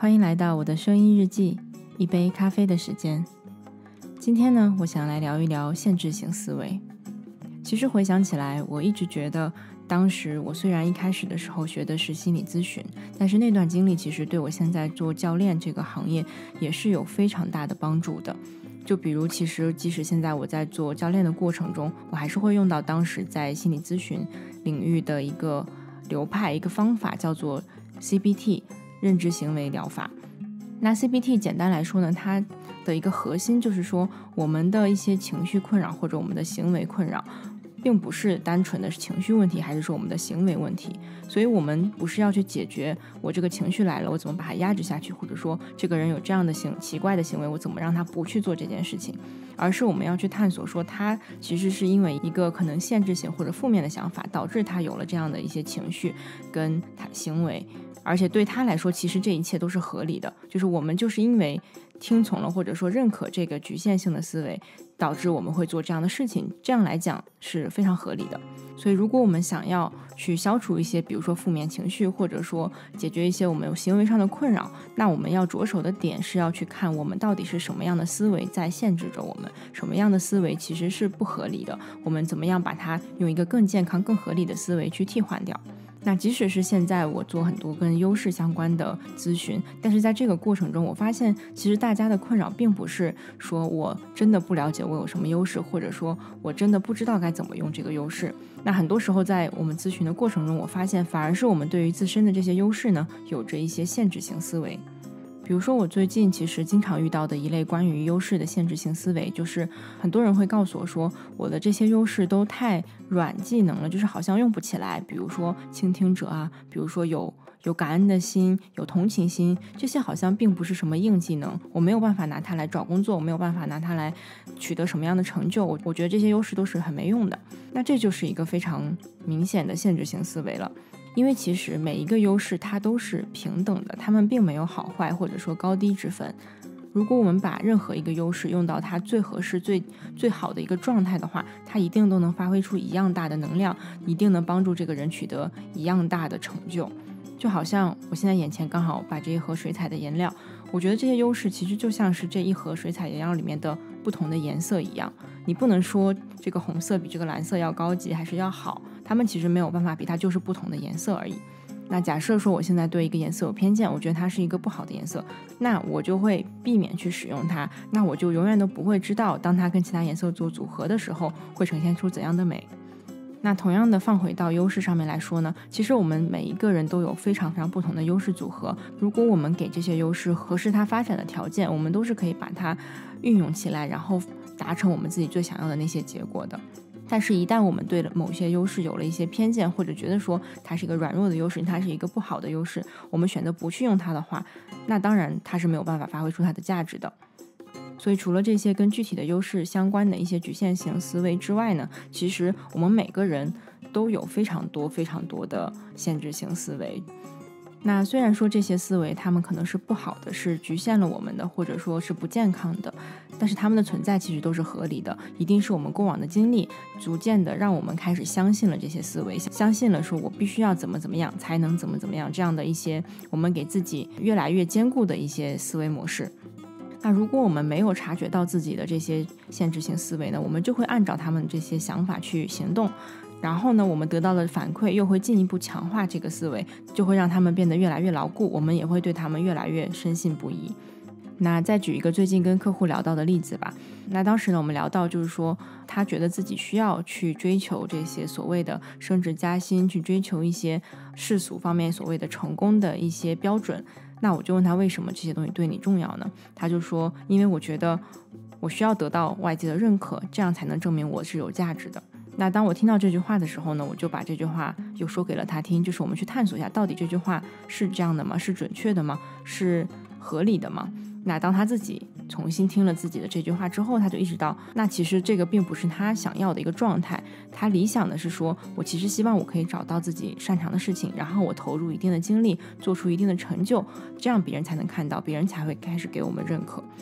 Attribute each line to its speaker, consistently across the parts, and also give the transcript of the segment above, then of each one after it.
Speaker 1: 欢迎来到我的声音日记，一杯咖啡的时间。今天呢，我想来聊一聊限制性思维。其实回想起来，我一直觉得当时我虽然一开始的时候学的是心理咨询，但是那段经历其实对我现在做教练这个行业也是有非常大的帮助的。就比如其实即使现在我在做教练的过程中，我还是会用到当时在心理咨询领域的一个流派，一个方法，叫做 CBT 认知行为疗法。那 CBT 简单来说呢，它的一个核心就是说，我们的一些情绪困扰或者我们的行为困扰并不是单纯的情绪问题，还是说我们的行为问题。所以我们不是要去解决我这个情绪来了我怎么把它压制下去，或者说这个人有这样的奇怪的行为我怎么让他不去做这件事情，而是我们要去探索说他其实是因为一个可能限制性或者负面的想法导致他有了这样的一些情绪跟他行为，而且对他来说其实这一切都是合理的，就是我们就是因为听从了或者说认可这个局限性的思维，导致我们会做这样的事情，这样来讲是非常合理的。所以如果我们想要去消除一些比如说负面情绪，或者说解决一些我们有行为上的困扰，那我们要着手的点是要去看我们到底是什么样的思维在限制着我们，什么样的思维其实是不合理的，我们怎么样把它用一个更健康更合理的思维去替换掉。那即使是现在我做很多跟优势相关的咨询，但是在这个过程中我发现其实大家的困扰并不是说我真的不了解我有什么优势，或者说我真的不知道该怎么用这个优势。那很多时候在我们咨询的过程中，我发现反而是我们对于自身的这些优势呢有着一些限制性思维。比如说我最近其实经常遇到的一类关于优势的限制性思维，就是很多人会告诉我说我的这些优势都太软技能了，就是好像用不起来，比如说倾听者啊，比如说有感恩的心，有同情心，这些好像并不是什么硬技能，我没有办法拿它来找工作，我没有办法拿它来取得什么样的成就，我觉得这些优势都是很没用的。那这就是一个非常明显的限制性思维了。因为其实每一个优势它都是平等的，它们并没有好坏或者说高低之分。如果我们把任何一个优势用到它最合适最好的一个状态的话，它一定都能发挥出一样大的能量，一定能帮助这个人取得一样大的成就。就好像我现在眼前刚好摆着一盒水彩的颜料，我觉得这些优势其实就像是这一盒水彩颜料里面的不同的颜色一样，你不能说这个红色比这个蓝色要高级还是要好，它们其实没有办法比，它就是不同的颜色而已。那假设说我现在对一个颜色有偏见，我觉得它是一个不好的颜色，那我就会避免去使用它，那我就永远都不会知道当它跟其他颜色做组合的时候会呈现出怎样的美。那同样的放回到优势上面来说呢，其实我们每一个人都有非常非常不同的优势组合，如果我们给这些优势合适它发展的条件，我们都是可以把它运用起来，然后达成我们自己最想要的那些结果的。但是一旦我们对某些优势有了一些偏见，或者觉得说它是一个软弱的优势，它是一个不好的优势，我们选择不去用它的话，那当然它是没有办法发挥出它的价值的。所以除了这些跟具体的优势相关的一些局限性思维之外呢，其实我们每个人都有非常多非常多的限制性思维。那虽然说这些思维它们可能是不好的，是局限了我们的，或者说是不健康的，但是它们的存在其实都是合理的，一定是我们过往的经历逐渐的让我们开始相信了这些思维，相信了说我必须要怎么样才能怎么样，这样的一些我们给自己越来越坚固的一些思维模式。那如果我们没有察觉到自己的这些限制性思维呢，我们就会按照他们这些想法去行动，然后呢我们得到的反馈又会进一步强化这个思维，就会让他们变得越来越牢固，我们也会对他们越来越深信不疑。那再举一个最近跟客户聊到的例子吧。那当时呢我们聊到就是说他觉得自己需要去追求这些所谓的升职加薪，去追求一些世俗方面所谓的成功的一些标准。那我就问他为什么这些东西对你重要呢？他就说因为我觉得我需要得到外界的认可，这样才能证明我是有价值的。那当我听到这句话的时候呢，我就把这句话又说给了他听，就是我们去探索一下到底这句话是这样的吗？是准确的吗？是合理的吗？那当他自己重新听了自己的这句话之后，他就意识到那其实这个并不是他想要的一个状态，他理想的是说我其实希望我可以找到自己擅长的事情，然后我投入一定的精力，做出一定的成就，这样别人才能看到，别人才会开始给我们认可。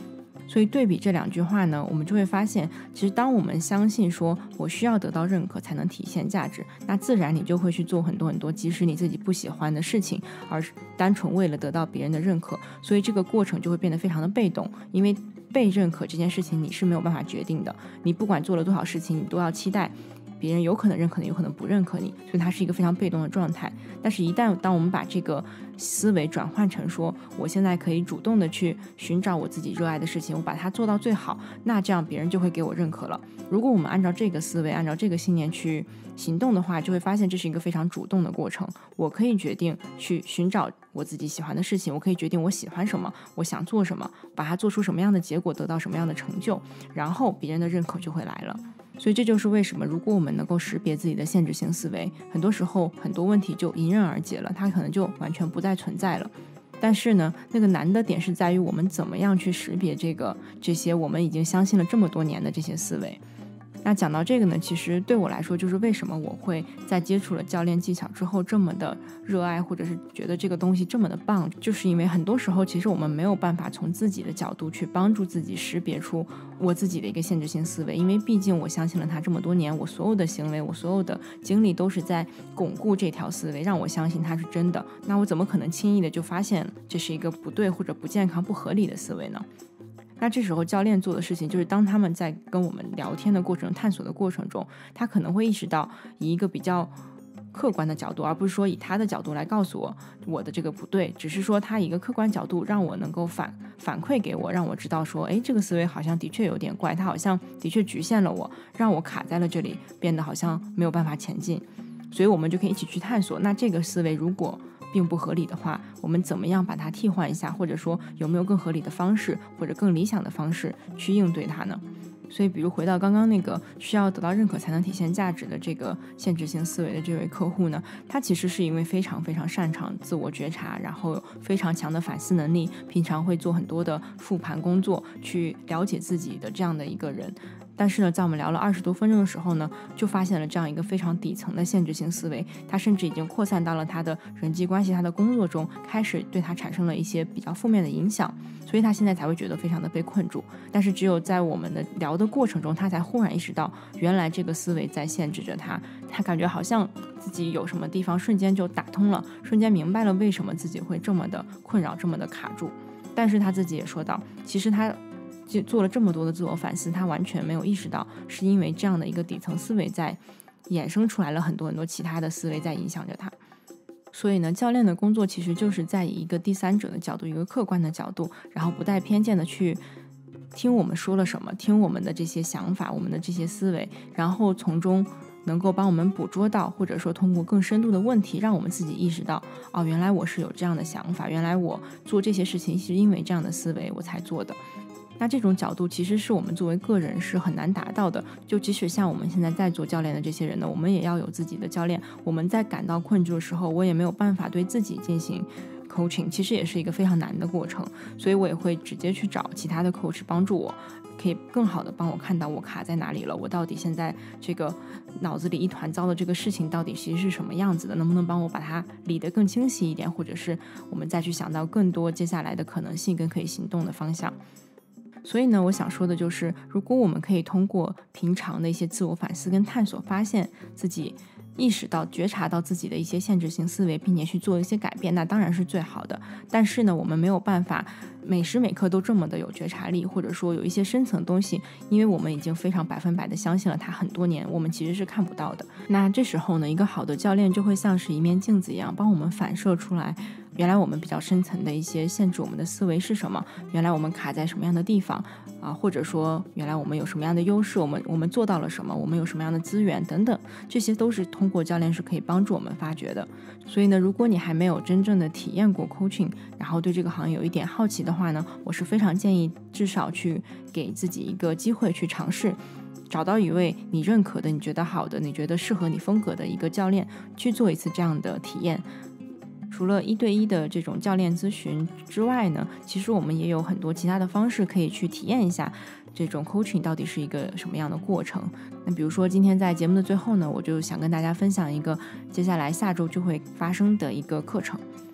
Speaker 1: 所以对比这2句话呢，我们就会发现，其实当我们相信说我需要得到认可才能体现价值，那自然你就会去做很多很多即使你自己不喜欢的事情，而单纯为了得到别人的认可。所以这个过程就会变得非常的被动，因为被认可这件事情你是没有办法决定的，你不管做了多少事情，你都要期待别人有可能认可你，有可能不认可你，所以它是一个非常被动的状态。但是当我们把这个思维转换成说我现在可以主动的去寻找我自己热爱的事情，我把它做到最好，那这样别人就会给我认可了。如果我们按照这个思维，按照这个信念去行动的话，就会发现这是一个非常主动的过程。我可以决定去寻找我自己喜欢的事情，我可以决定我喜欢什么，我想做什么，把它做出什么样的结果，得到什么样的成就，然后别人的认可就会来了。所以这就是为什么如果我们能够识别自己的限制性思维，很多时候很多问题就迎刃而解了，它可能就完全不再存在了。但是呢，那个难的点是在于我们怎么样去识别这些我们已经相信了这么多年的这些思维。那讲到这个呢，其实对我来说就是为什么我会在接触了教练技巧之后这么的热爱，或者是觉得这个东西这么的棒，就是因为很多时候其实我们没有办法从自己的角度去帮助自己识别出我自己的一个限制性思维，因为毕竟我相信了它这么多年，我所有的行为，我所有的经历都是在巩固这条思维，让我相信它是真的，那我怎么可能轻易的就发现这是一个不对或者不健康不合理的思维呢？那这时候教练做的事情就是当他们在跟我们聊天的过程，探索的过程中，他可能会意识到以一个比较客观的角度，而不是说以他的角度来告诉我的这个不对，只是说他以一个客观角度让我能够反馈给我，让我知道说这个思维好像的确有点怪，他好像的确局限了我，让我卡在了这里，变得好像没有办法前进。所以我们就可以一起去探索，那这个思维如果并不合理的话，我们怎么样把它替换一下，或者说有没有更合理的方式或者更理想的方式去应对它呢？所以比如回到刚刚那个需要得到认可才能体现价值的这个限制性思维的这位客户呢，他其实是一位非常非常擅长自我觉察，然后有非常强的反思能力，平常会做很多的复盘工作去了解自己的这样的一个人。但是呢，在我们聊了20多分钟的时候呢，就发现了这样一个非常底层的限制性思维，它甚至已经扩散到了他的人际关系、他的工作中，开始对他产生了一些比较负面的影响，所以他现在才会觉得非常的被困住。但是只有在我们的聊的过程中，他才忽然意识到，原来这个思维在限制着他，他感觉好像自己有什么地方瞬间就打通了，瞬间明白了为什么自己会这么的困扰，这么的卡住。但是他自己也说到，其实他就做了这么多的自我反思，他完全没有意识到是因为这样的一个底层思维在衍生出来了很多很多其他的思维在影响着他。所以呢，教练的工作其实就是在以一个第三者的角度，一个客观的角度，然后不带偏见的去听我们说了什么，听我们的这些想法，我们的这些思维，然后从中能够帮我们捕捉到，或者说通过更深度的问题，让我们自己意识到，原来我是有这样的想法，原来我做这些事情是因为这样的思维我才做的。那这种角度其实是我们作为个人是很难达到的，就即使像我们现在在做教练的这些人呢，我们也要有自己的教练，我们在感到困住的时候，我也没有办法对自己进行 coaching， 其实也是一个非常难的过程，所以我也会直接去找其他的 coach 帮助我，可以更好的帮我看到我卡在哪里了，我到底现在这个脑子里一团糟的这个事情到底其实是什么样子的，能不能帮我把它理得更清晰一点，或者是我们再去想到更多接下来的可能性跟可以行动的方向。所以呢，我想说的就是，如果我们可以通过平常的一些自我反思跟探索，发现自己意识到、觉察到自己的一些限制性思维，并且去做一些改变，那当然是最好的。但是呢，我们没有办法每时每刻都这么的有觉察力，或者说有一些深层东西，因为我们已经非常100%的相信了它很多年，我们其实是看不到的。那这时候呢，一个好的教练就会像是一面镜子一样，帮我们反射出来原来我们比较深层的一些限制我们的思维是什么，原来我们卡在什么样的地方或者说原来我们有什么样的优势，我们做到了什么，我们有什么样的资源等等，这些都是通过教练是可以帮助我们发掘的。所以呢，如果你还没有真正的体验过 coaching， 然后对这个行业有一点好奇的话呢，我是非常建议至少去给自己一个机会去尝试，找到一位你认可的、你觉得好的、你觉得适合你风格的一个教练，去做一次这样的体验。除了1对1的这种教练咨询之外呢，其实我们也有很多其他的方式可以去体验一下这种 coaching 到底是一个什么样的过程。那比如说今天在节目的最后呢，我就想跟大家分享一个接下来下周就会发生的一个课程。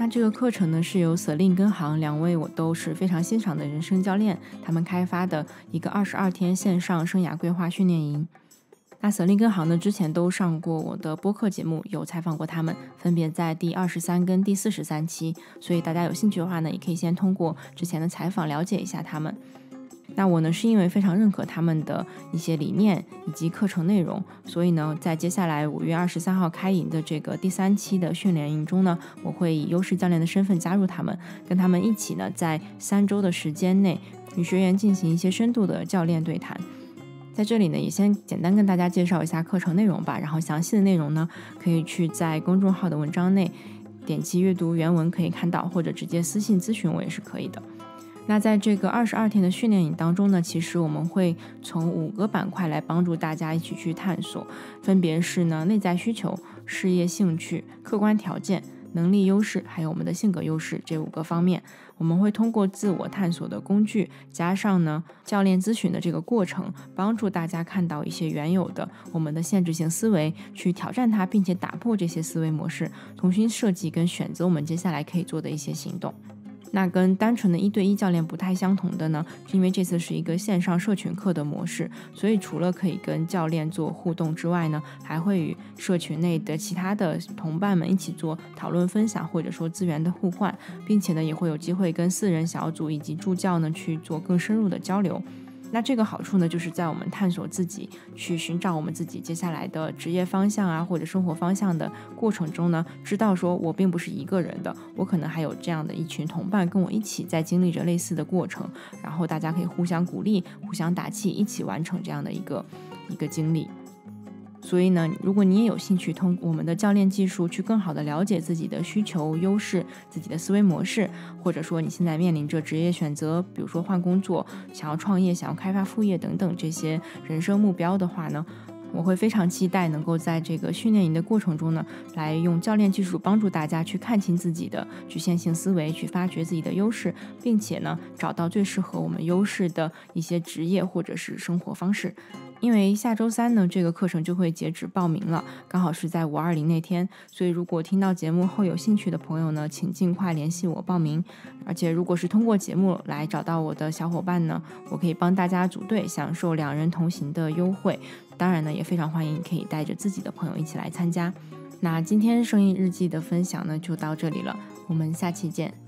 Speaker 1: 那这个课程呢，是由 Celine 跟航两位我都是非常欣赏的人生教练，他们开发的一个22天线上生涯规划训练营。那 Celine 跟航呢，之前都上过我的播客节目，有采访过他们，分别在第23跟第43期，所以大家有兴趣的话呢，也可以先通过之前的采访了解一下他们。那我呢，是因为非常认可他们的一些理念以及课程内容，所以呢，在接下来5月23号开营的这个第3期的训练营中呢，我会以优势教练的身份加入他们，跟他们一起呢，在3周的时间内与学员进行一些深度的教练对谈。在这里呢，也先简单跟大家介绍一下课程内容吧，然后详细的内容呢，可以去在公众号的文章内点击阅读原文可以看到，或者直接私信咨询我也是可以的。那在这个22天的训练营当中呢，其实我们会从5个板块来帮助大家一起去探索，分别是呢内在需求、事业兴趣、客观条件、能力优势，还有我们的性格优势这5个方面。我们会通过自我探索的工具，加上呢教练咨询的这个过程，帮助大家看到一些原有的我们的限制性思维，去挑战它，并且打破这些思维模式，重新设计跟选择我们接下来可以做的一些行动。那跟单纯的1对1教练不太相同的呢，是因为这次是一个线上社群课的模式，所以除了可以跟教练做互动之外呢，还会与社群内的其他的同伴们一起做讨论分享，或者说资源的互换，并且呢也会有机会跟4人小组以及助教呢去做更深入的交流。那这个好处呢，就是在我们探索自己，去寻找我们自己接下来的职业方向啊，或者生活方向的过程中呢，知道说我并不是一个人的，我可能还有这样的一群同伴跟我一起在经历着类似的过程，然后大家可以互相鼓励，互相打气，一起完成这样的一个经历。所以呢，如果你也有兴趣通过我们的教练技术去更好的了解自己的需求、优势、自己的思维模式，或者说你现在面临着职业选择，比如说换工作、想要创业、想要开发副业等等这些人生目标的话呢，我会非常期待能够在这个训练营的过程中呢，来用教练技术帮助大家去看清自己的局限性思维，去发掘自己的优势，并且呢，找到最适合我们优势的一些职业或者是生活方式。因为下周3呢，这个课程就会截止报名了，刚好是在520那天，所以如果听到节目后有兴趣的朋友呢，请尽快联系我报名。而且如果是通过节目来找到我的小伙伴呢，我可以帮大家组队享受2人同行的优惠。当然呢，也非常欢迎你可以带着自己的朋友一起来参加。那今天生意日记的分享呢，就到这里了，我们下期见。